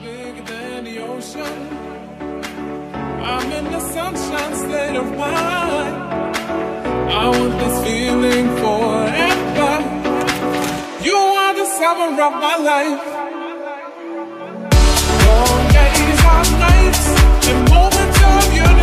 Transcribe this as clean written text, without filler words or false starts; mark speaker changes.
Speaker 1: bigger than the ocean. I'm in the sunshine state of mind. I want this feeling forever. You are the summer of my life. Long days, hot nights, and moments of your